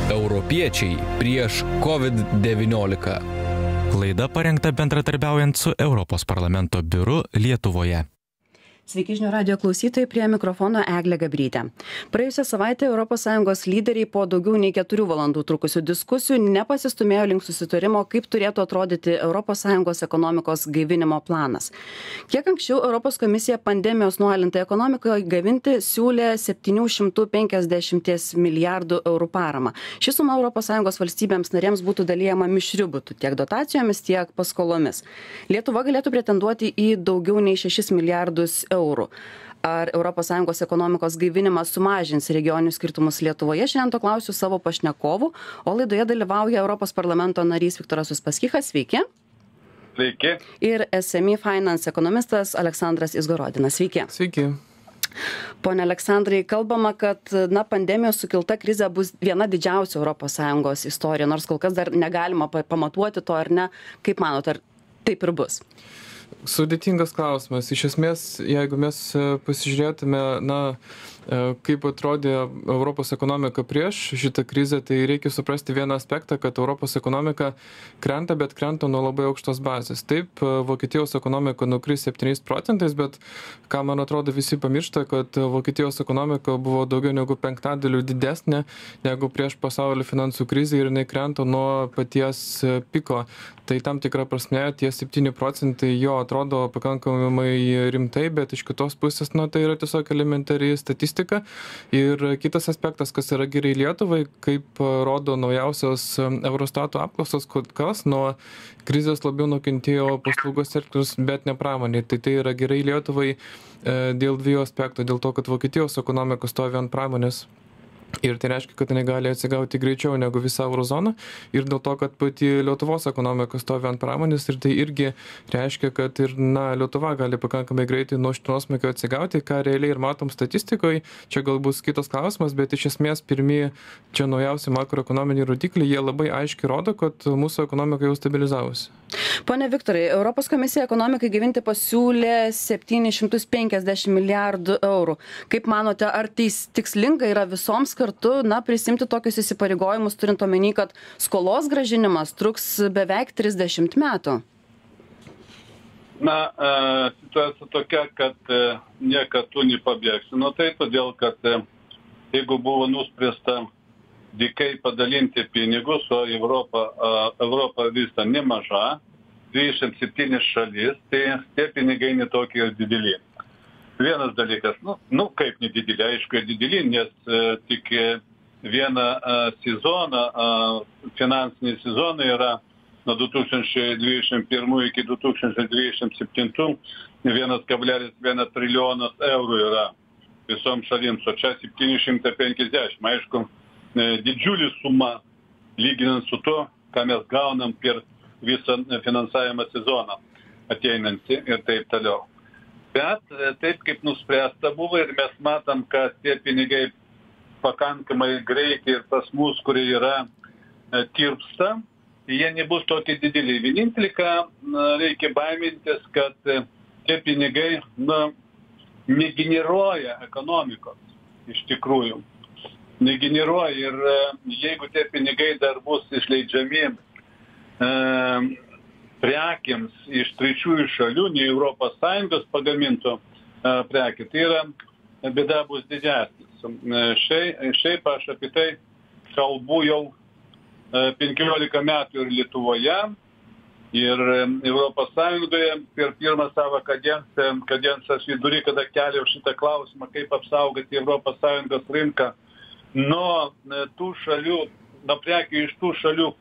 Europiečiai prieš COVID-19. Laida parengta bendradarbiaujant su Europos parlamento biuru Lietuvoje. Sveiki žinių radijo klausytojai, prie mikrofono Eglė Gabrytė. Praėjusią savaitę ES lyderiai po daugiau nei 4 valandų trukusių diskusijų nepasistumėjo link susitarimo, kaip turėtų atrodyti ES ekonomikos gaivinimo planas. Kiek anksčiau Europos komisija pandemijos nualintai ekonomikai gaivinti siūlė 750 milijardų eurų paramą. Ši suma ES valstybėms narėms būtų dalijama mišriu būtų tiek dotacijomis, tiek paskolomis. Lietuva galėtų pretenduoti į daugiau nei 6 milijardus eurų. Ar ES ekonomikos gaivinimas sumažins regioninius skirtumus Lietuvoje? Šiandien to klausiu savo pašnekovų, o laidoje dalyvauja Europos parlamento narys Viktoras Uspaskichas. Sveiki. Sveiki. Ir SME Finance ekonomistas Aleksandras Izgorodinas. Sveiki. Sveiki. Pone Aleksandrai, kalbama, kad pandemijos sukilta krizė bus viena didžiausia ES istorija, nors kol kas dar negalima pamatuoti to ar ne. Kaip manot, ar taip ir bus? Sudėtingas klausimas. Iš esmės, jeigu mes pasižiūrėtume, kaip atrodė Europos ekonomika prieš šitą krizę, tai reikia suprasti vieną aspektą, kad Europos ekonomika krenta, bet krenta nuo labai aukštos bazės. Taip, Vokietijos ekonomika nukris 7%, bet ką man atrodo visi pamiršta, kad Vokietijos ekonomika buvo daugiau negu 5% didesnė negu prieš pasaulio finansų krizę ir jinai krenta nuo paties piko. Tai tam tikra prasme tie 7% jo atrodo pakankamai rimtai, bet iš kitos pusės, tai yra tiesiog elementari statistika. Ir kitas aspektas, kas yra gerai Lietuvai, kaip rodo naujausios Eurostato apklausos, kas nuo krizės labiau nukentėjo paslaugos sektorius, bet ne pramonė. Tai yra gerai Lietuvai dėl dviejų aspektų. Dėl to, kad Vokietijos ekonomika stovi ant pramonės. Ir tai reiškia, kad jinai gali atsigauti greičiau negu visa eurozona. Ir dėl to, kad pati Lietuvos ekonomika stovi ant pramonės. Ir tai irgi reiškia, kad ir Lietuva gali pakankamai greitai nuo šito nuosmukio atsigauti, ką realiai ir matom statistikoje. Čia galbūt kitas klausimas, bet iš esmės pirmieji čia naujausi makroekonominiai rodikliai, jie labai aiškiai rodo, kad mūsų ekonomika jau stabilizavosi. Pone Viktorai, Europos komisija ekonomikai gaivinti pasiūlė 750 milijardų eurų. Kaip manote, ar tikslinga yra visoms kartu prisimti tokius įsipareigojimus, turint omeny, kad skolos grąžinimas truks beveik 30 metų? Situacija tokia, kad niekad tu nepabėgsi nuo tai, todėl kad jeigu buvo nuspręsta dykai padalinti pinigus, o Europa visa nemaža, 27 šalis, tai tie pinigai netokie dideli. Vienas dalykas, kaip nedideli, aišku, dideli, nes tik vieną sezoną, finansinį sezoną yra nuo 2021 iki 2027 1,1 trilijonas eurų yra visom šalims, o čia 750. Aišku, didžiulį sumą lyginant su to, ką mes gaunam per visą finansavimo sezoną ateinantį ir taip toliau. Bet taip kaip nuspręsta buvo ir mes matom, kad tie pinigai pakankamai greitai ir pas mus, kurie yra tirpsta, jie nebus tokie dideli. Vienintelį, ką reikia baimintis, kad tie pinigai negeneruoja ekonomikos iš tikrųjų. Negeneruoja ir jeigu tie pinigai dar bus išleidžiami prekiams iš trečiųjų šalių, ne ES pagamintų prekių, tai yra bėda bus didesnis. Šiaip aš apie tai kalbu jau 15 metų ir Lietuvoje, ir ES per pirmą savo kadencijos vidury, kada keliau šitą klausimą, kaip apsaugoti ES rinką nuo tų šalių, nuo prekių iš tų šalių,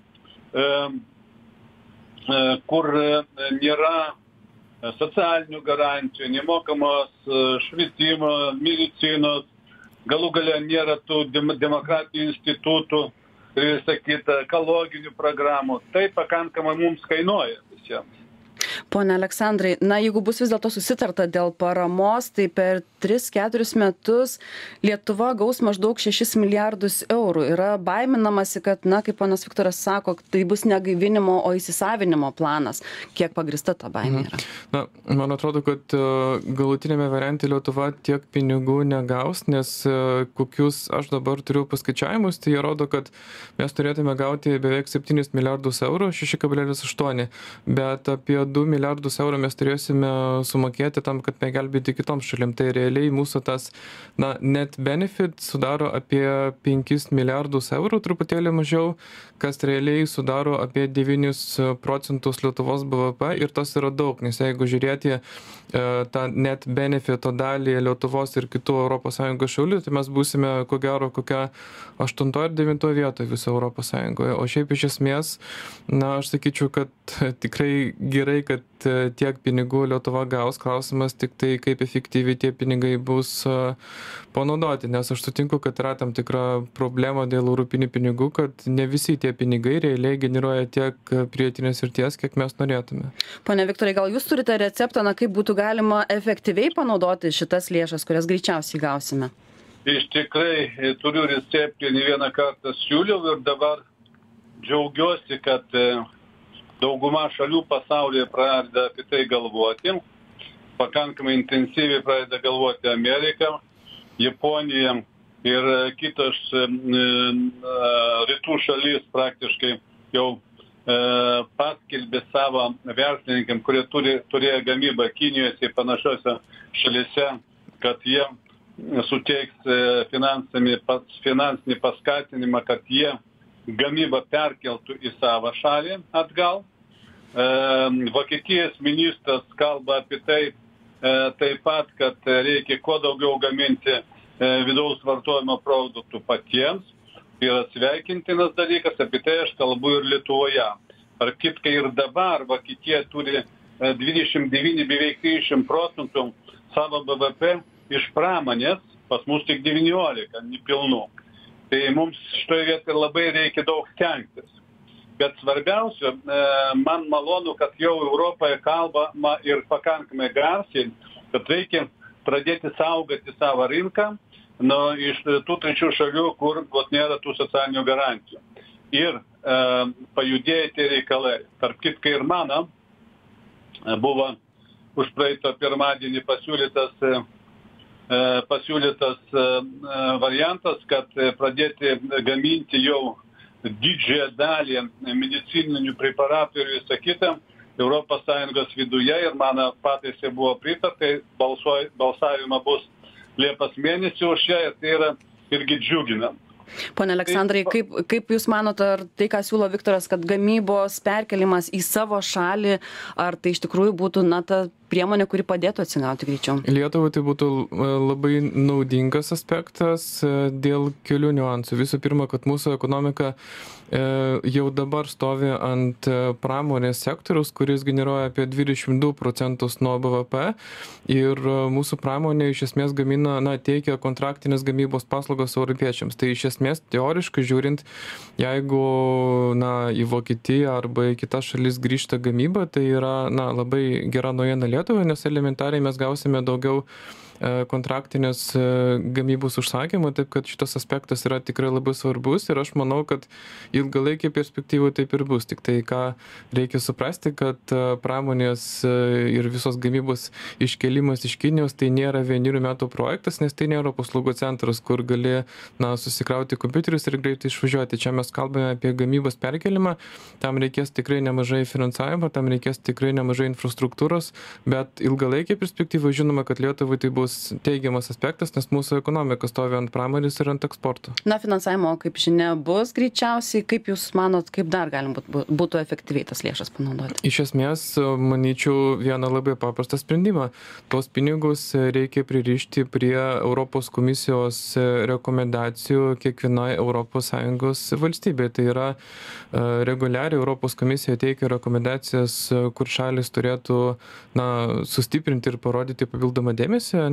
kur nėra socialinių garantijų, nemokamos švietimo, medicinos, galų gale nėra tų demokratinių institutų ir visą kitą ekologinių programų. Tai pakankamai mums kainuoja visiems. Pone Aleksandrai, na jeigu bus vis dėlto susitarta dėl paramos, tai per 3-4 metus Lietuva gaus maždaug 6 milijardus eurų. Yra baiminamasi, kad, na, kaip ponas Viktoras sako, tai bus ne gaivinimo, o įsisavinimo planas. Kiek pagrįsta ta baimė yra? Na, man atrodo, kad galutinėme variante Lietuva tiek pinigų negaus, nes kokius aš dabar turiu paskaičiavimus, tai jie rodo, kad mes turėtume gauti beveik 7 milijardus eurų, 6,8, bet apie 2 milijardus eurų mes turėsime sumokėti tam, kad pagelbėti kitoms šalim. Tai realiai mūsų tas net benefit sudaro apie 5 milijardus eurų, truputėlį mažiau, kas realiai sudaro apie 9% Lietuvos BVP ir tas yra daug, nes jeigu žiūrėti tą net benefito dalį Lietuvos ir kitų ES šalių, tai mes būsime ko gero kokia 8 ar 9 vietoje viso ES. O šiaip iš esmės, aš sakyčiau, kad tikrai gerai, kad tiek pinigų Lietuva gaus, klausimas tik tai, kaip efektyviai tie pinigai bus panaudoti, nes aš sutinku, kad yra tam tikra problema dėl europinių pinigų, kad ne visi tie pinigai realiai generuoja tiek pridėtinės vertės, kiek mes norėtume. Pone Viktorai, gal jūs turite receptą, kaip būtų galima efektyviai panaudoti šitas lėšas, kurias greičiausiai gausime? Iš tikrai turiu receptą, ne vieną kartą siūliau ir dabar džiaugiuosi, kad dauguma šalių pasaulyje pradeda apie tai galvoti. Pakankamai intensyviai pradeda galvoti Amerika, Japonija ir kitos rytų šalis praktiškai jau paskelbė savo verslininkam, kurie turėjo gamybą Kinijos ir panašiose šalise, kad jie suteiks finansinį paskatinimą, kad jie gamybą perkeltų į savo šalį atgal. Vokietijos ministras kalba apie tai taip pat, kad reikia kuo daugiau gaminti vidaus vartojimo produktų patiems. Tai yra sveikintinas dalykas, apie tai aš kalbu ir Lietuvoje. Ar kitkai ir dabar Vokietija turi 29, beveik 30% savo BVP iš pramonės, pas mus tik 19, nepilnų. Tai mums šitoje vietoje labai reikia daug stengtis. Bet svarbiausia, man malonu, kad jau Europoje kalbama ir pakankamai garsiai, kad reikia pradėti saugoti savo rinką iš tų trečių šalių, kur nėra tų socialinių garantijų. Ir pajudėjo tie reikalai. Tarp kitkai ir mano buvo už praeito pirmadienį pasiūlytas variantas, kad pradėti gaminti jau didžiąją dalį medicininių preparatų ir visą kitą ES viduje ir mano pataisai buvo pritarta, balsavimą bus Liepos mėnesį už ją ir tai yra irgi džiugina. Pone Aleksandrai, kaip Jūs manote, ar tai, ką siūlo Viktoras, kad gamybos perkelimas į savo šalį, ar tai iš tikrųjų būtų ta priemonė, kuri padėtų atsigauti greičiau? Lietuvai tai būtų labai naudingas aspektas dėl kelių niuansų. Visų pirma, kad mūsų ekonomika jau dabar stovi ant pramonės sektoriaus, kuris generuoja apie 22% nuo BVP ir mūsų pramonė iš esmės gamina, teikia kontraktinės gamybos paslaugas europiečiams. Tai iš esmės teoriškai žiūrint, jeigu į Vokietiją arba į kitas šalis grįžta gamyba, tai yra labai gera naujiena Lietuvai, nes elementariai mes gausime daugiau kontraktinės gamybos užsakymų, taip kad šitas aspektas yra tikrai labai svarbus ir aš manau, kad ilgalaikį perspektyvų taip ir bus. Tik tai, ką reikia suprasti, kad pramonės ir visos gamybos iškelimas iš Kinijos tai nėra 1 metų projektas, nes tai nėra paslaugų centras, kur gali susikrauti kompiuterius ir greitai išvažiuoti. Čia mes kalbame apie gamybos perkelimą, tam reikės tikrai nemažai finansavimo, tam reikės tikrai nemažai infrastruktūros, bet ilgalaikį perspektyvą žinoma, kad Lietuvai tai bus teigiamas aspektas, nes mūsų ekonomika stovi ant pramonės ir ant eksporto. Finansavimo, kaip žinia, bus greičiausiai. Kaip Jūs manot, kaip dar galim būtų efektyviai tas lėšas panaudoti? Iš esmės, manyčiau, vieną labai paprastą sprendimą. Tos pinigus reikia pririšti prie Europos komisijos rekomendacijų kiekvienai ES valstybė. Tai yra reguliariai Europos komisija teikia rekomendacijas, kur šalis turėtų sustiprinti ir parodyti papildomą dėmesį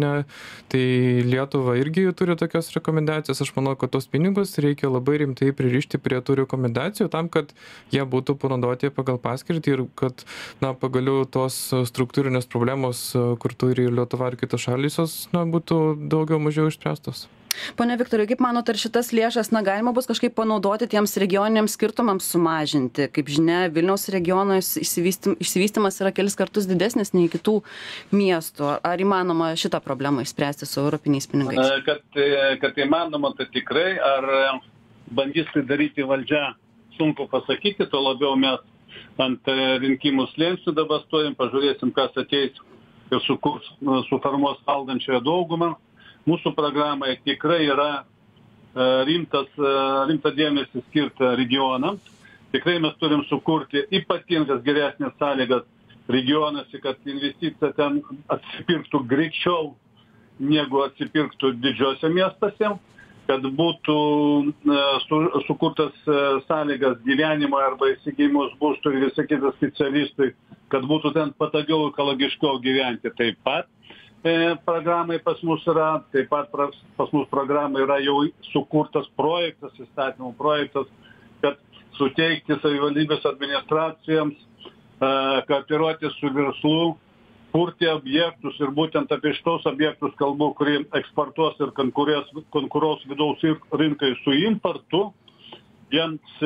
įmonė, tai Lietuva irgi turi tokias rekomendacijas. Aš manau, kad tos pinigus reikia labai rimtai pririšti prie tų rekomendacijų tam, kad jie būtų panaudoti pagal paskirtį ir kad, pagaliau tos struktūrinės problemos, kur turi Lietuva ir kitos šalys, būtų daugiau mažiau išspręstos. Pone Viktorai, kaip manote, ar šitas lėšas galima bus kažkaip panaudoti tiems regioniniams skirtumams sumažinti? Kaip žinia, Vilniaus regiono išsivystymas yra kelis kartus didesnis nei kitų miestų. Ar įmanoma šitą problemą išspręsti su europiniais pinigais? Kad įmanoma, tai tikrai. Ar bandys tai daryti valdžia, sunku pasakyti, to labiau mes ant rinkimų slėpsių dabar stojim, pažiūrėsim, kas ateis ir suformuos valdančiąją daugumą. Mūsų programai tikrai yra rimtą dėmesį skirta regionams. Tikrai mes turim sukurti ypatingas geresnės sąlygas regionuose, kad investicija ten atsipirktų greičiau negu atsipirktų didžiuose miestuose, kad būtų sukurtas sąlygas gyvenimo arba įsigijimus būstų ir visi kiti specialistai, kad būtų ten patogiau ekologiškiau gyventi taip pat. Programai pas mus yra, taip pat pas mus programai yra jau sukurtas projektas, įstatymų projektas, kad suteikti savivaldybės administracijoms, kooperuoti su verslu, kurti objektus ir būtent apie šitos objektus kalbu, kurie eksportuos ir konkuruos vidaus rinkai su importu, jiems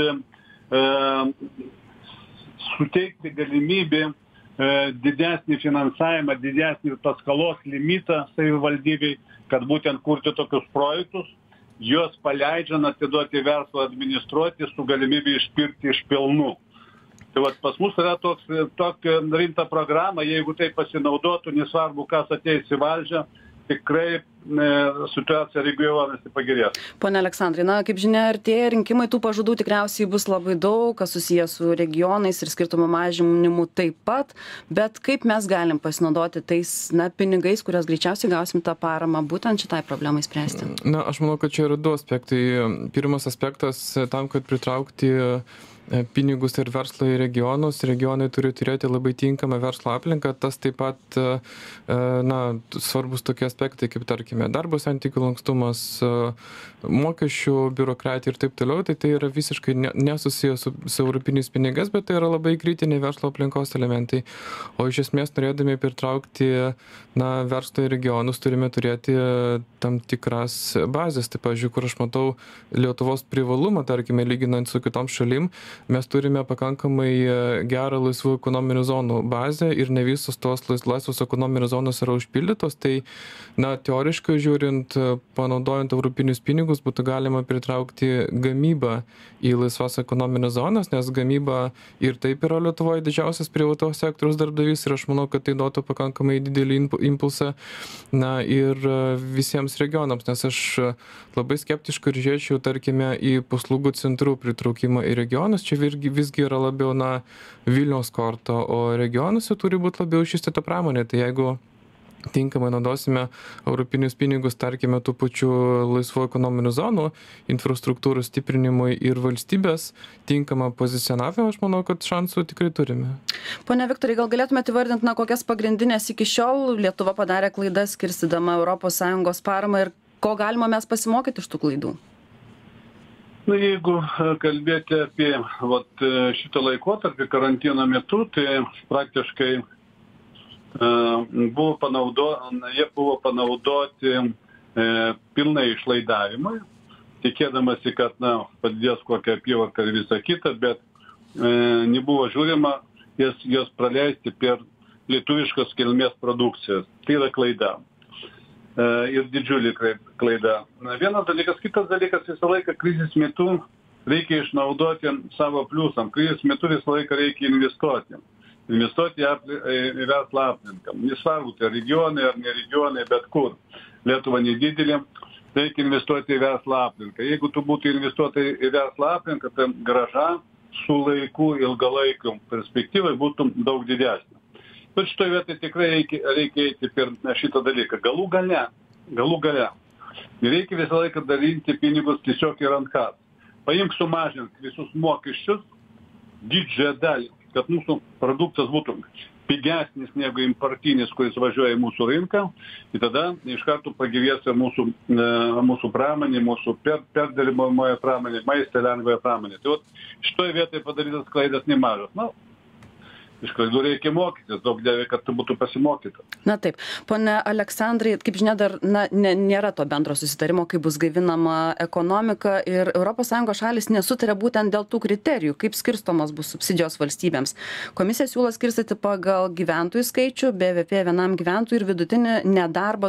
suteikti galimybę didesnį finansavimą, didesnį paskalos limitą savivaldybei, kad būtent kurti tokius projektus, juos paleidžiant atiduoti verslo administruoti su galimybė išpirkti iš pelnų. Tai pas mus yra tokia rimta programa, jeigu tai pasinaudotų, nesvarbu, kas ateis į valdžią, tikrai situacija regionuose pagerės. Pone Aleksandrai, kaip žinia, artėja rinkimai, tų pažadų tikriausiai bus labai daug, kas susijęs su regionais ir skirtumų mažinimu taip pat, bet kaip mes galim pasinaudoti tais pinigais, kurios greičiausiai gausim tą paramą būtent šitai problemai spręsti? Aš manau, kad čia yra du aspektai. Pirmas aspektas, tam, kad pritraukti pinigus ir verslą į regionus, regionai turi turėti labai tinkamą verslo aplinką, tas taip pat svarbus tokie aspektai, kaip tarkime darbo santykių lankstumas, mokesčių biurokratija ir taip toliau, tai yra visiškai nesusijęs su europiniais pinigais, bet tai yra labai kritiniai verslo aplinkos elementai. O iš esmės norėdami pritraukti verslą į regionus turime turėti tam tikras bazės. Tai, pavyzdžiui, kur aš matau Lietuvos privalumą, tarkime, lyginant su kitom šalim, mes turime pakankamai gerą laisvų ekonominių zonų bazę ir ne visos tos laisvos ekonominės zonos yra užpildytos. Tai, teoriškai žiūrint, panaudojant europinius pinigus, būtų galima pritraukti gamybą į laisvas ekonominės zonas, nes gamyba ir taip yra Lietuvoje didžiausias privataus sektoriaus darbdavys ir aš manau, kad tai duotų pakankamai didelį impulsą ir visiems regionams, nes aš labai skeptiškai žiūrėčiau, tarkime, į paslaugų centrų pritraukimą į regionus. Čia visgi yra labiau Vilniaus korta, o regionuose turi būti labiau išvystyta pramonė. Tai jeigu tinkamai naudosime europinius pinigus, tarkime, tų pačių laisvų ekonominių zonų, infrastruktūros stiprinimui ir valstybės tinkamą pozicionavimą, aš manau, kad šansų tikrai turime. Pone Viktorai, gal galėtumėte įvardinti, kokias pagrindinės iki šiol Lietuva padarė klaidas skirstydama ES paramą ir ko galima mes pasimokyti iš tų klaidų? Jeigu kalbėti apie šitą laikotarpį karantino metu, tai praktiškai jie buvo panaudoti pilnai išlaidavimui, tikėdamasi, kad padidės kokią apyvartą ir visą kitą, bet nebuvo žiūrima jas praleisti per lietuviškos kilmės produkcijas. Tai yra klaida. Ir didžiulį klaida. Vienas dalykas, kitas dalykas, visą laiką krizės metu reikia išnaudoti savo pliusam. Krizės metu visą laiką reikia investuoti. Investuoti į verslo aplinką. Nesvarbu, tai regionai ar ne regionai, bet kur. Lietuva nedidelė, reikia investuoti į verslo aplinką. Jeigu tu būtų investuoti į verslo aplinką, tai grąža su laiku ilgalaikiu perspektyvai būtų daug didesnė. Bet šitoje vietoje tikrai reikia eiti per šitą dalyką. Galų gale. Reikia visą laiką dalinti pinigus tiesiog į rankas. Paimk sumažink visus mokesčius, didžiąją dalį, kad mūsų produktas būtų pigesnis negu importinis, kuris važiuoja į mūsų rinką, ir tada iš karto pagyvės ir mūsų pramonė, mūsų perdirbamoje pramonė, maisto lengvoje pramonė. Tai šitoje vietoje padarytas klaidas nemažas. Iš klaidų reikia mokytis, daug dievė, kad tai būtų pasimokyta. Na taip. Pone Aleksandrai, kaip žinia, dar nėra to bendro susitarimo, kaip bus gaivinama ekonomika ir ES šalis nesutarė būtent dėl tų kriterijų, kaip skirstomos bus subsidijos valstybėms. Komisija siūlo skirstyti pagal gyventojų skaičių, BVP vienam gyventojui ir vidutinį nedarbą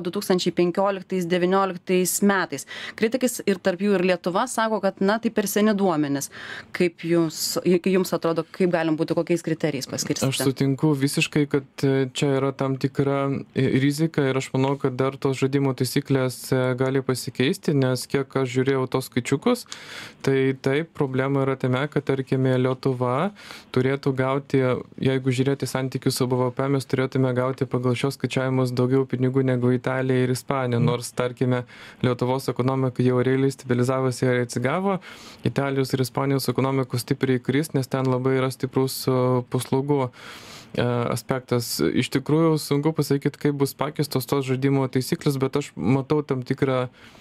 2015-2019 metais. Kritikais ir tarp jų ir Lietuva sako, kad tai per seni duomenys. Kaip jums atrodo, kaip galim būti kokiais kriterijais paskirstyti? Aš sutinku visiškai, kad čia yra tam tikra rizika ir aš manau, kad dar tos žaidimo taisyklės gali pasikeisti, nes kiek aš žiūrėjau tos skaičiukus, tai taip, problema yra tame, kad tarkime Lietuva turėtų gauti, jeigu žiūrėti santykius su BVP, mes turėtume gauti pagal šios skaičiavimus daugiau pinigų negu Italija ir Ispanija, nors tarkime Lietuvos ekonomika jau realiai stabilizavosi ir atsigavo, Italijos ir Ispanijos ekonomikos stipriai kris, nes ten labai yra stiprus paslaugų aspektas. Iš tikrųjų sunku pasakyti, kaip bus pakeistos tos žaidimo taisyklės, bet aš matau tam tikrą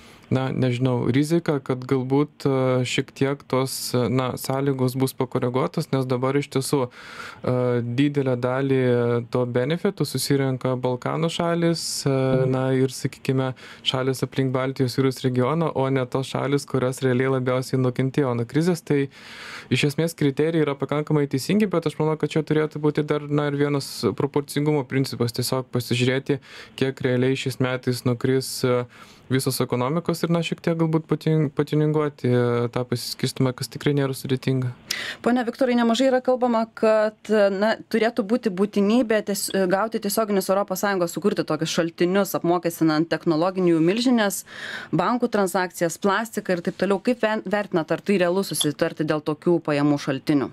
rizika, kad galbūt šiek tiek tos sąlygos bus pakoreguotos, nes dabar iš tiesų didelę dalį to benefitų susirenka Balkanų šalis, ir, sakykime, šalis aplink Baltijos jūros regioną, o ne tos šalis, kurios realiai labiausiai nukentėjo nuo krizės. Tai iš esmės kriterijai yra pakankamai teisingi, bet aš manau, kad čia turėtų būti dar ir vienas proporcingumo principas, tiesiog pasižiūrėti, kiek realiai šiais metais nukris visos ekonomikos ir šiek tiek galbūt patininguoti tą pasiskirstimą, kas tikrai nėra sudėtinga. Pone Viktorai, nemažai yra kalbama, kad turėtų būti būtinybė gauti tiesioginius ES, sukurti tokius šaltinius, apmokestinant technologinių milžinės, bankų transakcijas, plastiką ir taip toliau. Kaip vertinat, ar tai realu susitarti dėl tokių pajamų šaltinių?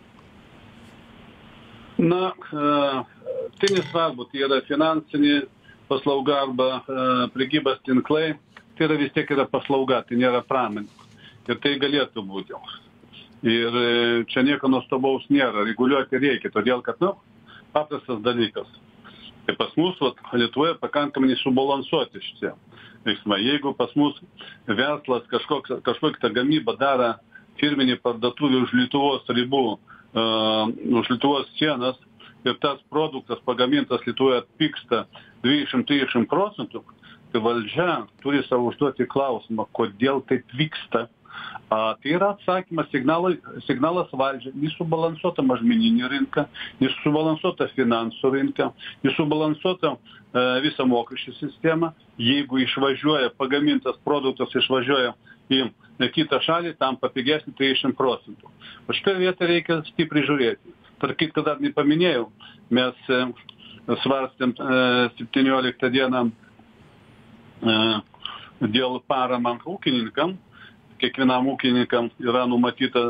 Tai nesvarbu, tai yra finansinį paslauga arba prekybos tinklai, tai yra vis tiek yra paslauga, tai nėra pramonė. Ir tai galėtų būti. Ir čia nieko nuostabaus nėra, reguliuoti reikia, todėl kad, paprastas dalykas. Tai pas mus Lietuvoje pakankamai subalansuoti šitie veiksmai. Jeigu pas mus verslas kažkokią gamybą daro firminį parduotuvį už Lietuvos ribų, už Lietuvos sienas, ir tas produktas pagamintas Lietuvoje atpigsta 230%, tai valdžia turi savo užduoti klausimą, kodėl taip vyksta. Tai yra atsakymas, signalas valdžia, nesubalansuota mažmeninė rinka, nesubalansuota finansų rinka, nesubalansuota visa mokesčių sistema. Jeigu išvažiuoja, pagamintas produktas išvažiuoja į kitą šalį, tam papigesnį 30%. O šitoje vietoje reikia stipriai žiūrėti. Tarp kitko dar nepaminėjau, mes svarstėm 17 dieną dėl paramą ūkininkam. Kiekvienam ūkininkam yra numatytas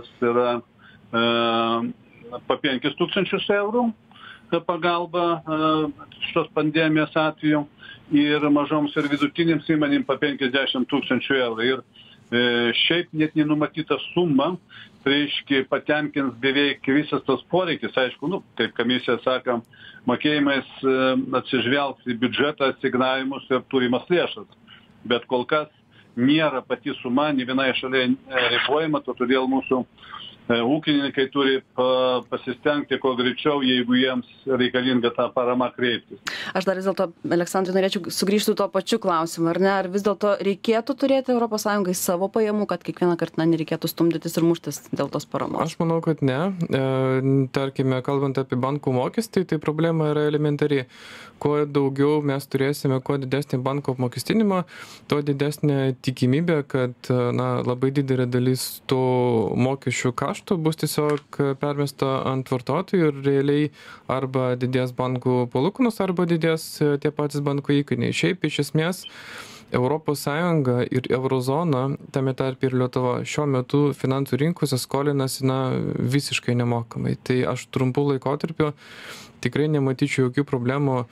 po 5 000 eurų pagalba šios pandemijos atveju ir mažoms ir vidutinėms įmonėms po 50 000 eurų. Ir šiaip net nenumatyta suma, tai reiškia patenkins beveik visas tas poreikis. Aišku, kaip komisija sako, mokėjimais atsižvelgs į biudžetą, asignavimus ir turimas lėšas. Bet kol kas nėra pati suma, nei vienai šaliai ribojama, todėl mūsų ūkininkai turi pasistengti kuo greičiau, jeigu jiems reikalinga tą paramą kreiptis. Aš dar vis dėlto, Aleksandrai, norėčiau sugrįžti tuo pačiu klausimu, ar ne? Ar vis dėlto reikėtų turėti ES savo pajamų, kad kiekvieną kartą nereikėtų stumdytis ir muštis dėl tos paramos? Aš manau, kad ne. Tarkime, kalbant apie bankų mokestį, tai problema yra elementari. Kuo daugiau mes turėsime, kuo didesnį bankų apmokestinimą, tuo didesnė tikimybė, kad labai didelė dalis tų mokesčių kaštų bus tiesiog permesta ant vartotojų ir realiai arba didės bankų palūkanos, arba didės tie patys bankų įkainiai. Šiaip iš esmės ES ir Eurozona, tame tarp ir Lietuva, šiuo metu finansų rinkose skolinasi visiškai nemokamai. Tai aš trumpų laikotarpiu tikrai nematyčiau jokių problemų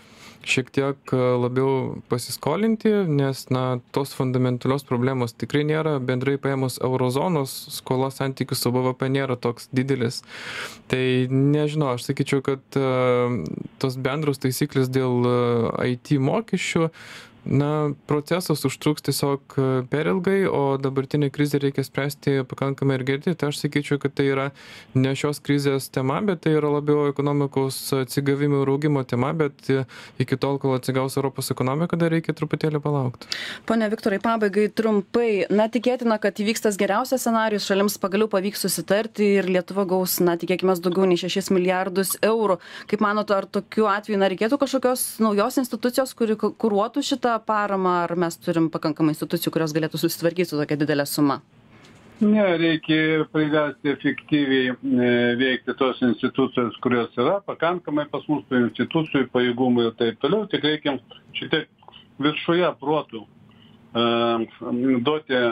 šiek tiek labiau pasiskolinti, nes tos fundamentalios problemos tikrai nėra, bendrai paėmus eurozonos skolos santykius su BVP nėra toks didelis. Tai nežinau, aš sakyčiau, kad tos bendros taisyklės dėl IT mokesčių, procesas užtruks tiesiog per ilgai, o dabartinė krizė reikia spręsti pakankamai ir greitai. Tai aš sakyčiau, kad tai yra ne šios krizės tema, bet tai yra labiau ekonomikos atsigavimo ir augimo tema, bet iki tol, kol atsigaus Europos ekonomika, dar reikia truputėlį palaukti. Pone Viktorai, pabaigai trumpai. Tikėtina, kad įvyks tas geriausias scenarijus, šalims pagaliau pavyks susitarti ir Lietuva gaus, tikėkime, daugiau nei 6 milijardus eurų. Kaip manote, ar tokiu atveju reikėtų kažkokios naujos institucijos, kuri kuruotų šitą paramą, ar mes turim pakankamai institucijų, kurios galėtų susitvarkyti su tokia didelė suma? Ne, reikia priversti efektyviai veikti tos institucijos, kurios yra, pakankamai pas mus tų institucijų, pajėgumų ir taip toliau, tik reikia šitiek viršuje protų duoti,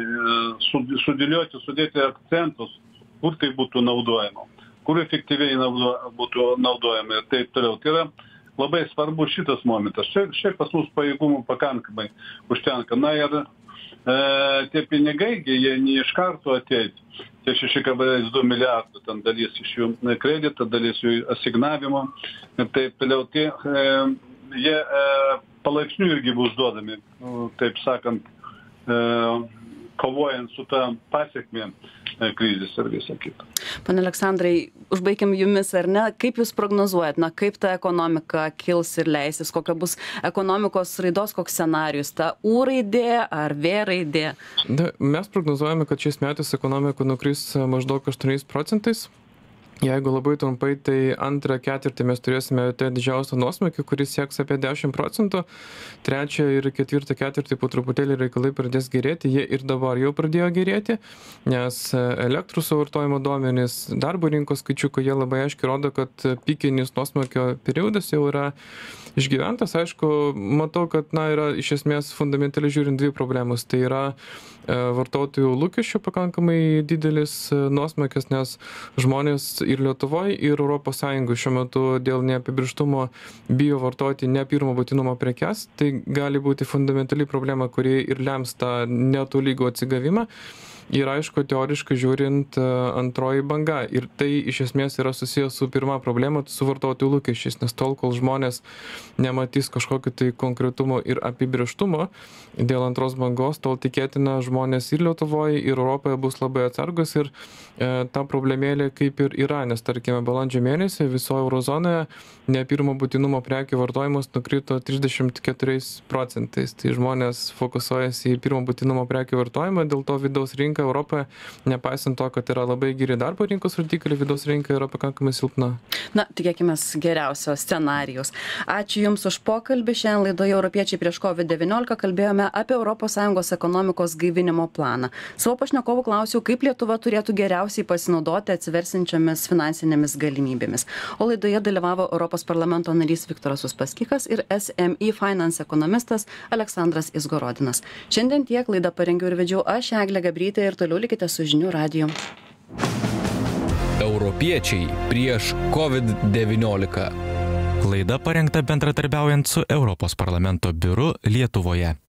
sudėti akcentus, kur tai būtų naudojama, kur efektyviai būtų naudojama ir taip toliau. Tai yra labai svarbus šitas momentas. Šiaip pas mus pajėgumų pakankamai užtenka. Ir tie pinigai, jie ne iš karto ateis. Tie 6,2 milijardų, ten dalis iš jų kredito, dalis jų asignavimo ir taip toliau. Jie palaipsniui irgi bus duodami, taip sakant, kovojant su tą pasiekmėm krizės ir visą kitą. Pane Aleksandrai, užbaikim jumis, ar ne? Kaip jūs prognozuojat, kaip ta ekonomika kils ir leisis, kokia bus ekonomikos raidos, koks scenarijus, ta U raidė ar V raidė? Mes prognozuojame, kad šiais metais ekonomika nukris maždaug 8%. Jeigu labai trumpai, tai antrą ketvirtį mes turėsime tą didžiausią nuosmukį, kuris sieks apie 10%. Trečią ir ketvirtą ketvirtį po truputėlį reikalai pradės gerėti. Jie ir dabar jau pradėjo gerėti, nes elektrų suvartojimo duomenys, darbo rinkos skaičiukai, jie labai aiškiai rodo, kad pikinis nuosmukio periodas jau yra išgyventas. Aišku, matau, kad yra iš esmės fundamentaliai žiūrint dvi problemos. Tai yra vartotojų lūkesčių pakankamai didelis nuosmukis, nes žmonės ir Lietuvoje, ir Europos Sąjungoje šiuo metu dėl neapibrėžtumo bijo vartoti ne pirmo būtinumo prekes. Tai gali būti fundamentali problema, kuri ir lems tą netolygų atsigavimą. Ir aišku, teoriškai žiūrint, antroji banga. Ir tai iš esmės yra susijęs su pirma problema, su vartotojų lūkesčiais, nes tol, kol žmonės nematys kažkokio tai konkretumo ir apibrėžtumo dėl antros bangos, tol tikėtina žmonės ir Lietuvoje, ir Europoje bus labai atsargus ir ta problemėlė kaip ir yra, nes tarkime balandžio mėnesį visoje eurozonoje ne pirmo būtinumo prekių vartojimas nukrito 34%. Tai žmonės fokusuojasi į pirmo būtinumo prekių vartojimą, dėl to vidaus rinka Europoje, nepaisant to, kad yra labai geri darbo rinkos rodikliai, vidaus rinka yra pakankamai silpna. Tikėkime geriausio scenarijaus. Ačiū Jums už pokalbį. Šiandien laidoje Europiečiai prieš COVID-19 kalbėjome apie ES ekonomikos gaivinimo planą. Savo pašnekovų klausiau, kaip Lietuva turėtų geriausiai pasinaudoti atsiversinčiomis finansinėmis galimybėmis. O laidoje dalyvavo Europos parlamento narys Viktoras Uspaskichas ir SME Finance ekonomistas Aleksandras Izgorodinas. Šiandien tiek, laidą parengiau ir vedžiau aš, Eglė Gabrytė, ir toliau likite su Žinių radiju. Europiečiai prieš COVID-19. Laida parengta bendradarbiaujant su Europos parlamento biuru Lietuvoje.